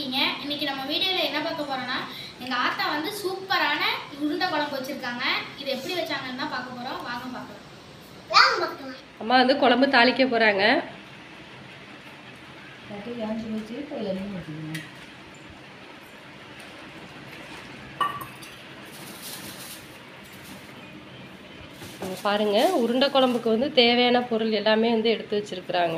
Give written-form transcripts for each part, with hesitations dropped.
இருக்கீங்க? இன்னைக்கு நம்ம வீடியோல என்ன பார்க்க போறோம்னா எங்க ஆத்தா வந்து சூப்பரான உருண்டை குழம்பு வச்சிருக்காங்க. இது எப்படி வச்சாங்கன்னு தான் பார்க்க போறோம். வாங்க பார்க்கலாம். அம்மா வந்து குழம்பு தாளிக்க போறாங்க. பாருங்க, உருண்டை குழம்புக்கு வந்து தேவையான பொருள் எல்லாமே வந்து எடுத்து வச்சிருக்கிறாங்க.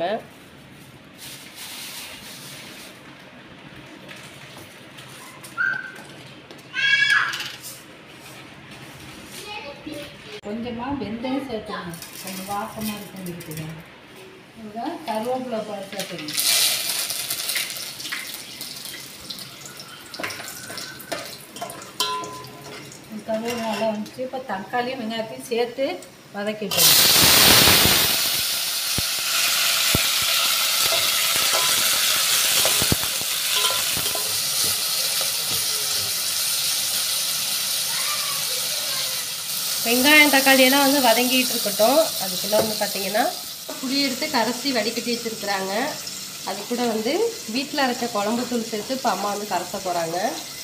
கொஞ்சமாக வெந்தயம் சேர்த்துக்கணும், கொஞ்சம் வாசமாக இருக்குன்னு இதுதான் கருவேப்பிலை பால் சேர்த்துக்கணும். கருவேப்பிலை நல்லா வந்துச்சு. இப்போ தக்காளியும் வெங்காயத்தையும் சேர்த்து வதக்கிட்டோம். வெங்காயம் தக்காளி எல்லாம் வந்து வதங்கிட்டு இருக்கட்டும். அதுக்குள்ளே வந்து பார்த்தீங்கன்னா புளி எடுத்து கரைச்சி வடிகட்டி வச்சுருக்குறாங்க. அது கூட வந்து வீட்டில் அரைச்ச குழம்பு தூள் சேர்த்து இப்போ அம்மா வந்து கரைச்ச போகிறாங்க.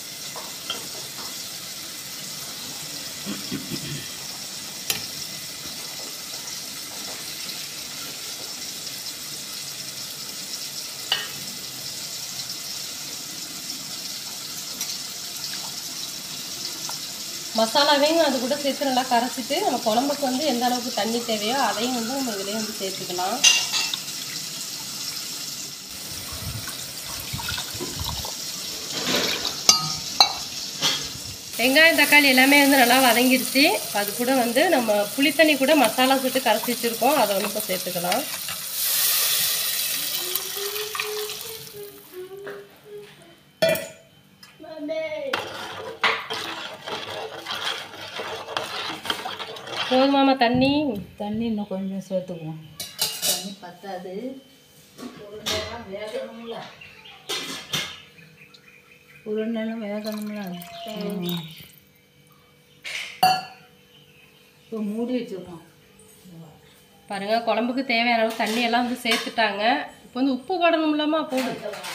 மசாலாவையும் அது கூட சேர்த்து நல்லா கரைச்சிட்டு நம்ம குழம்புக்கு வந்து எந்த அளவுக்கு தண்ணி தேவையோ அதையும் வந்து நம்ம இதிலே வந்து சேர்த்துக்கலாம். வெங்காயம் தக்காளி எல்லாமே வந்து நல்லா வதங்கிடுச்சு. அது கூட வந்து நம்ம புளித்தண்ணி கூட மசாலா சேர்த்து கரைச்சி வச்சுருக்கோம், அதை வந்து இப்போ சேர்த்துக்கலாம். போதுமாமா தண்ணி இன்னும் கொஞ்சம் சேர்த்துக்குவோம். தண்ணி பத்தாது, உருண்டைலாம் வேகணும்ல, உருண்டெல்லாம் வேகணும்ல. இப்போ மூடி வச்சுருக்கோம். பாருங்க, குழம்புக்கு தேவையான அளவு தண்ணி எல்லாம் வந்து சேர்த்துட்டாங்க. இப்போ வந்து உப்பு போடணும்லாமா, போடு.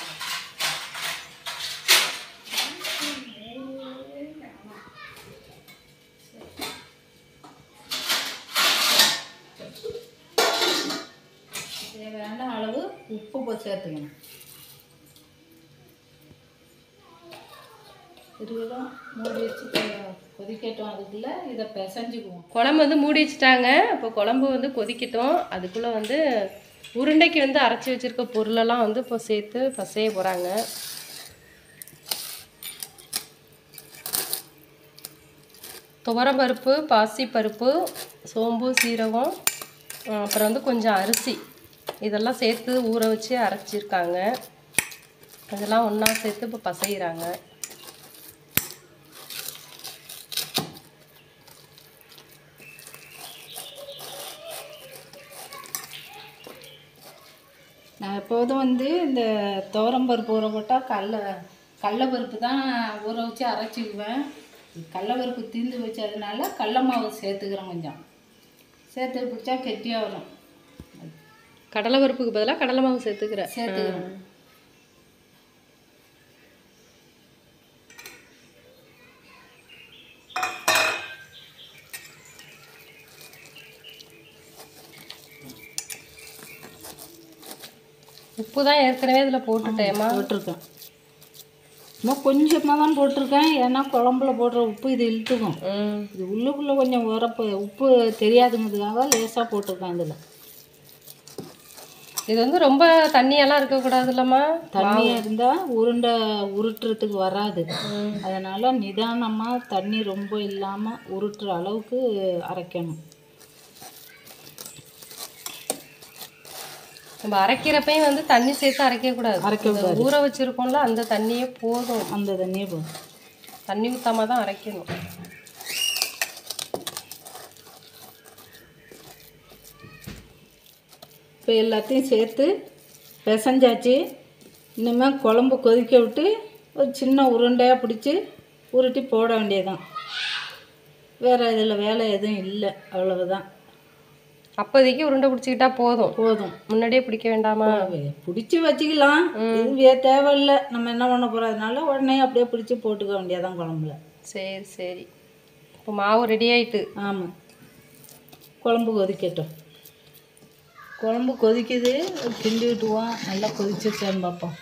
தேவையான அளவு உப்பு சேர்த்துக்கணும். இருக்கட்டும், மூடி வச்சு கொதிக்கட்டும். அதுக்குள்ளே இதை பிசைஞ்சுக்குவோம். குழம்பு வந்து மூடி வச்சுட்டாங்க. இப்போ குழம்பு வந்து கொதிக்கட்டும். அதுக்குள்ளே வந்து உருண்டைக்கு வந்து அரைச்சி வச்சுருக்க பொருளெல்லாம் வந்து இப்போ சேர்த்து பசைய போகிறாங்க. துவரம்பருப்பு, பாசிப்பருப்பு, சோம்பு, சீரகம், அப்புறம் வந்து கொஞ்சம் அரிசி, இதெல்லாம் சேர்த்து ஊற வச்சு அரைச்சிருக்காங்க. அதெல்லாம் ஒன்றா சேர்த்து இப்போ பசைகிறாங்க. நான் எப்போதும் வந்து இந்த துவரம்பருப்பு ஊற போட்டால் கடலைப்பருப்பு தான் ஊற வச்சு அரைச்சிக்குவேன். கடலைப்பருப்பு தீர்ந்து வச்சதுனால கடல மாவு சேர்த்துக்கிறேன். கொஞ்சம் சேர்த்து பிடிச்சா கெட்டியாக வரும். கடலை பருப்புக்கு பதிலாக கடலை மாவு சேர்த்துக்கிறேன். உப்பு தான் ஏற்கனவே இதில் போட்டுருக்கேன். இன்னும் கொஞ்சமாக தான் போட்டிருக்கேன். ஏன்னா குழம்புல போடுற உப்பு இது இழுத்துக்கும். இது உள்ளுக்குள்ளே கொஞ்சம் உரப்பு உப்பு தெரியாதுங்கிறதுக்காக லேசாக போட்டிருக்கேன். இதில் இது வந்து ரொம்ப தண்ணியெல்லாம் இருக்கக்கூடாது இல்லைம்மா. தண்ணியாக இருந்தால் உருண்டை உருட்டுறதுக்கு வராது. அதனால் நிதானமாக தண்ணி ரொம்ப இல்லாமல் உருட்டுற அளவுக்கு அரைக்கணும். நம்ம அரைக்கிறப்பையும் வந்து தண்ணி சேர்த்து அரைக்கக்கூடாது. ஊற வச்சுருக்கோம்ல, அந்த தண்ணியே போதும். அந்த தண்ணியே போதும். தண்ணி ஊற்றாம தான் அரைக்கணும். இப்போ எல்லாத்தையும் சேர்த்து பிசைஞ்சாச்சு. இனிமேல் குழம்பு கொதிக்க விட்டு ஒரு சின்ன உருண்டையாக பிடிச்சி உருட்டி போட வேண்டியதுதான். வேறு இதில் வேலை எதுவும் இல்லை, அவ்வளவுதான். அப்போதைக்கு உருண்டை பிடிச்சிக்கிட்டா போதும். போதும். முன்னாடியே பிடிக்க வேண்டாமா? பிடிச்சி வச்சுக்கலாம். இது தேவையில்லை. நம்ம என்ன பண்ண போகிறதுனால உடனே அப்படியே பிடிச்சி போட்டுக்க வேண்டியதான் குழம்புல. சரி சரி. இப்போ மாவு ரெடி ஆயிட்டு. ஆமாம், குழம்பு கொதிக்கட்டும். குழம்பு கொதிக்குது, கிண்டி விட்டுவோம். நல்லா கொதிச்சிருச்சான்னு பார்ப்போம்.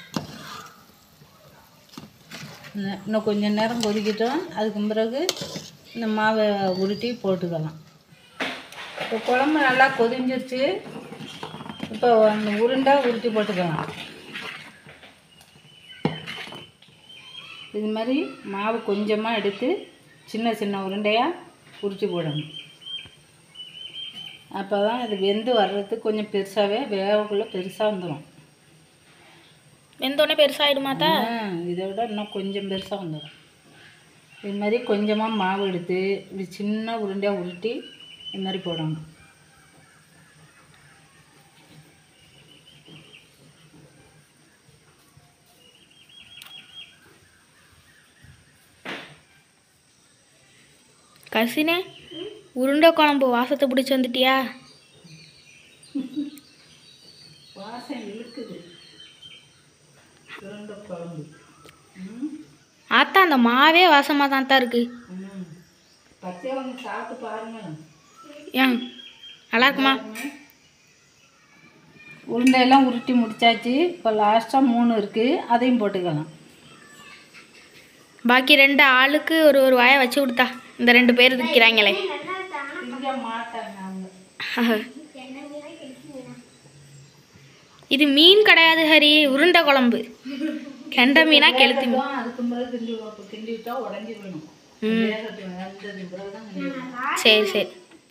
இன்னும் கொஞ்சம் நேரம் கொதிக்கட்டும். அதுக்கு பிறகு இந்த மாவை உருட்டி போட்டுக்கலாம். இப்போ குழம்பு நல்லா கொதிஞ்சிருச்சு. இப்போ அந்த உருண்டை உருட்டி போட்டுக்கலாம். இது மாதிரி மாவு கொஞ்சமாக எடுத்து சின்ன சின்ன உருண்டையாக உருட்டி போடணும். அப்போ தான் இது வெந்து வர்றதுக்கு கொஞ்சம் பெருசாகவே வேகக்குள்ளே பெருசாக வந்துடும். வெந்தோடனே பெருசாகிடுமாத்தா? இதை விட இன்னும் கொஞ்சம் பெருசாக வந்துடும். இது மாதிரி கொஞ்சமாக மாவு எடுத்து இப்படி சின்ன உருண்டையாக உருட்டி இது மாதிரி போடணும். கசினே, உருண்டை குழம்பு வாசத்தை பிடிச்சி வந்துட்டியா? வாசம் இழுக்குது உருண்டை குழம்பு. ஆத்தா, அந்த மாவே வாசமாக தான் இருக்கு. பச்சையாக வந்து சாப்பிட்டு பாருங்க. ஏன் நல்லா இருக்குமா? உருண்டையெல்லாம் உருட்டி முடிச்சாச்சு. இப்போ லாஸ்ட்டாக 3 இருக்குது, அதையும் போட்டுக்கலாம். பாக்கி 2 ஆளுக்கு ஒரு ஒரு வாயை வச்சு கொடுத்தா. இந்த 2 பேர் இருக்கிறாங்களே. இது மீன் கிடையாது ஹரி, உருண்டை குழம்பு. கெண்டை மீனா கெளுத்தி மீன். சரி சரி.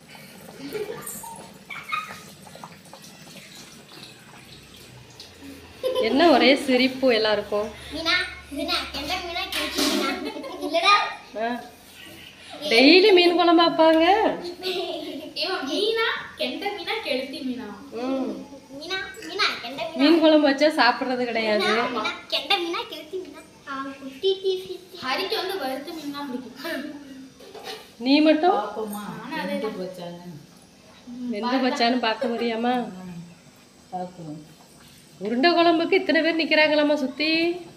என்ன ஒரே சிரிப்பு எல்லாருக்கும். டெய்லி மீன் குழம்பு வைப்பாங்க. மீன் குழம்பு வச்சா சாப்பிட்றது கிடையாது. நீ மட்டும் வெந்து வச்சான்னு பார்க்க முடியாமா? உருண்டை குழம்புக்கு இத்தனை பேர் நிக்கிறாங்களாமா சுத்தி.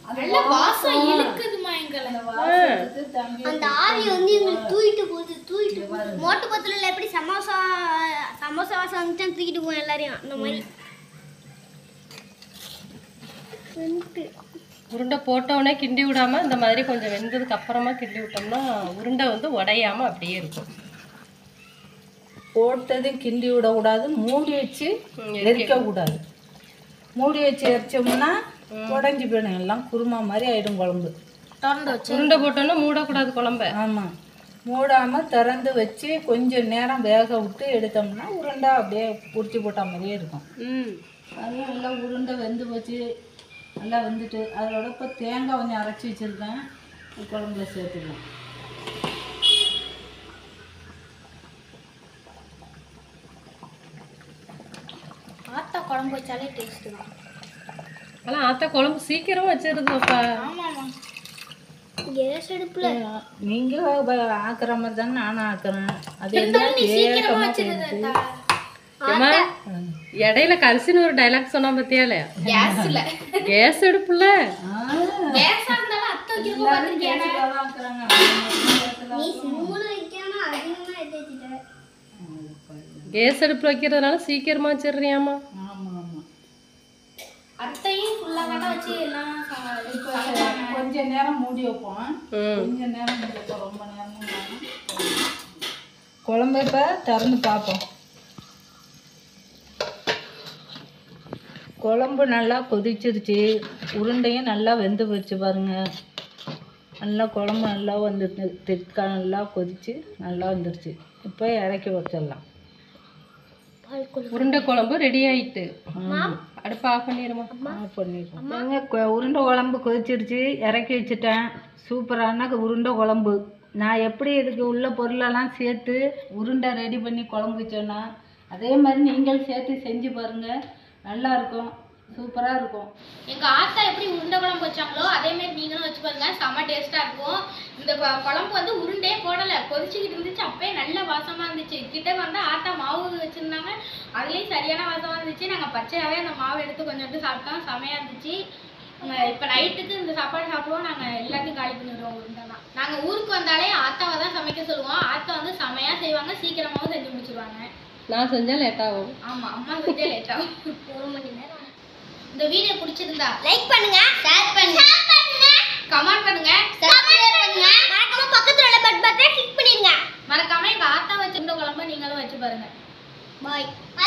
அந்த ஆவி வந்து எங்களுக்கு தூக்கிட்டு மோட்டு பத்துல எப்படி சமோசா வாசம் வந்துட்டு தூக்கிட்டு போவோம் எல்லாரையும். அந்த மாதிரி உருண்டை போட்டோடனே கிண்டி விடாம இந்த மாதிரி கொஞ்சம் வெந்ததுக்கு அப்புறமா கிண்டி விட்டோம்னா உருண்டை வந்து உடையாம அப்படியே இருக்கும். போட்டதும் கிண்டி விடக்கூடாது, மூடி வச்சு எரிக்கக்கூடாது. மூடி வச்சு எரிச்சோம்னா உடஞ்சி போயிடும், எல்லாம் குருமா மாதிரி ஆயிடும் குழம்பு. திறந்து வச்சு உருண்டை போட்டோன்னா மூடக்கூடாது குழம்ப. ஆமாம், மூடாமல் திறந்து வச்சு கொஞ்சம் நேரம் வேக விட்டு எடுத்தோம்னா உருண்டை அப்படியே உரிச்சி போட்ட மாதிரியே இருக்கும். அதெல்லாம் நல்லா உருண்டை வெந்து போச்சு, நல்லா வெந்துட்டு அதோட இப்போ தேங்காய் கொஞ்சம் அரைச்சி வச்சுருக்கேன், குழம்புல சேர்த்துக்கலாம். ஆத்தா குழம்பு வச்சாலே டேஸ்ட் தான். ஆனால் ஆத்தா குழம்பு சீக்கிரம் வச்சிருந்தோம்ப்பா. ஆமாம், கேஸ் அடுப்புல நீங்கள் ஆக்குற மாதிரி தானே நானும் ஆக்குறேன். அது இடையில கரிசின்னு ஒரு டைலாக் சொன்னா பத்தியால, கேஸ் அடுப்புல கேஸ் அடுப்புல வைக்கிறதுனால சீக்கிரமா வச்சிடுறியாமா? கொஞ்ச நேரம் மூடி வைப்போம், கொஞ்ச நேரம் மூடி வைப்போம், ரொம்ப நேரமும் குழம்பு இப்போ திறந்து பார்ப்போம். குழம்பு நல்லா கொதிச்சிருச்சு, உருண்டையும் நல்லா வெந்து போச்சு பாருங்க. நல்லா குழம்பு நல்லா வந்துட்டு திக்கா நல்லா கொதிச்சு நல்லா வந்துருச்சு. இப்போ இறக்கி வச்சிடலாம். உருண்டை குழம்பு ரெடி ஆயிட்டு. அடுப்பு ஆஃப் பண்ணிடுமா? ஆஃப் பண்ணிடுவோம். நாங்கள் உருண்டை குழம்பு கொதிச்சிருச்சு, இறக்கி வச்சுட்டேன். சூப்பரான உருண்டை குழம்பு. நான் எப்படி இதுக்கு உள்ள பொருளெல்லாம் சேர்த்து உருண்டை ரெடி பண்ணி குழம்பு வச்சோன்னா அதே மாதிரி நீங்கள் சேர்த்து செஞ்சு பாருங்கள், நல்லா இருக்கும், சூப்பராக இருக்கும். எங்கள் ஆத்தா எப்படி உருண்டை குழம்பு வச்சு வச்சாங்களோ அதே மாதிரி நீங்களும் வச்சு பாருங்க, செம்ம டேஸ்டா இருக்கும். இந்த குழம்பு வந்து உருண்டே போடல, கொதிச்சுக்கிட்டு இருந்துச்சு, அப்பயே நல்ல வாசமா இருந்துச்சு. கிட்ட வந்து ஆத்தா மாவு வச்சிருந்தாங்க, அதுலயும் சரியான வாசமா இருந்துச்சு. நாங்க பச்சையாவே அந்த மாவு எடுத்து கொஞ்சம் சாப்பிட்டோம், செமையா இருந்துச்சு. இப்ப நைட்டுக்கு இந்த சாப்பாடு சாப்பிடுவோம். நாங்க எல்லாத்தையும் காலி பண்ணிடுவோம் உருண்டைனா. நாங்க ஊருக்கு வந்தாலே ஆத்தாவை தான் சமைக்க சொல்லுவோம். ஆத்தா வந்து செமையா செய்வாங்க, சீக்கிரமாவும் செஞ்சு முடிச்சிருவாங்க. நான் செஞ்சா லேட் ஆகும். ஆமா, அம்மா செஞ்சா லேட் ஆகும். 1 மணி நேரம். இந்த வீடியோ பிடிச்சிருந்தா லைக் பண்ணுங்க, ஷேர் பண்ணுங்க, கமெண்ட் பண்ணுங்க, சப்ஸ்கிரைப் பண்ணுங்க. மறக்காம பக்கத்துல உள்ள பெல் பட்டனை கிளிக் பண்ணிடுங்க. மறக்காம எங்க ஆத்தா வச்சிருந்த குழம்பு நீங்களும் வச்சு பாருங்க. பாய்.